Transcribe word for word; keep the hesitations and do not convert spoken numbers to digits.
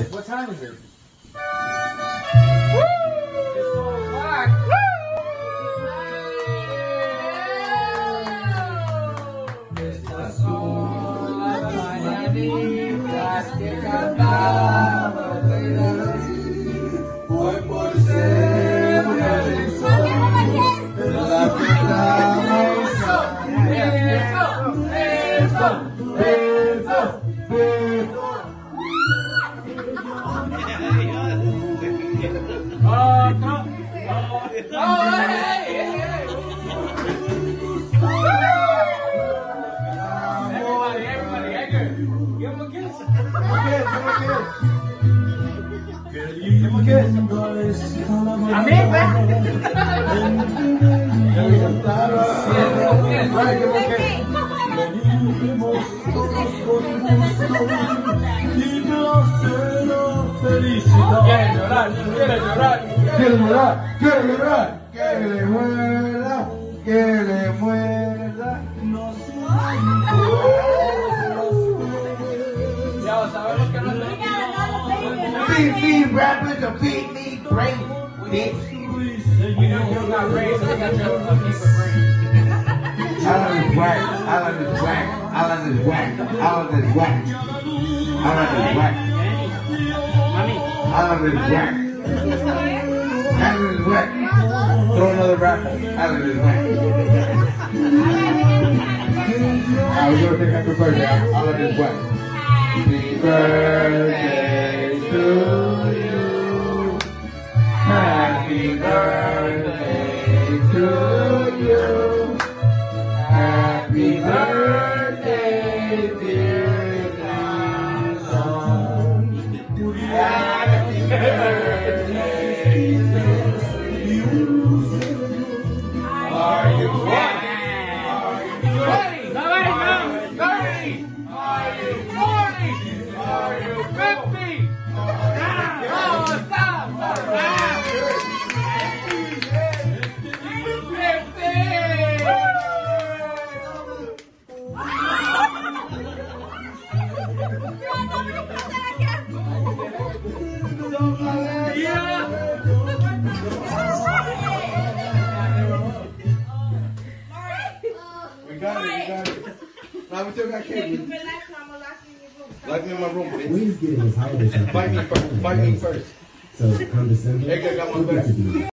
it? What time is it? Woo! It's four o'clock. Estas son las mañanitas que cantaba hoy por ser un elección de la cantamos. Eso, eso, eso, eso. Oh, no. Oh, oh, hey, hey, hey. Everybody, everybody, Edgar. Give him a kiss. Give him a kiss, give him a kiss. Give him a kiss. A mí, man. Right, give him a kiss. Quiere llorar, quiere llorar, quiere llorar, quiere llorar, que le muera, que le muera. Ya sabemos que no es beat me rappers or beat me brain, bitch. We know you got raised, so we got your paper brain. Alan is whack, Alan is whack, Alan is whack, Alan is whack, Alan is whack. Alan is whack. Alan is whack. Throw another rapper. Alan is whack. Alright, we're gonna take happy birthday. Alan is whack. Happy birthday to you. Happy birthday to you. Happy birthday, dear Nelson. Happy birthday to you. Are you twenty? Are you twenty? thirty? Are you forty? Are you fifty? Oh, stop! Stop! We got it, we got it. Now we still got kids. Lock me in my room, bitch. Wayne's getting his holiday shopping. Fight me first. Fight me first. So come December, Edgar got my we'll get back. to do it.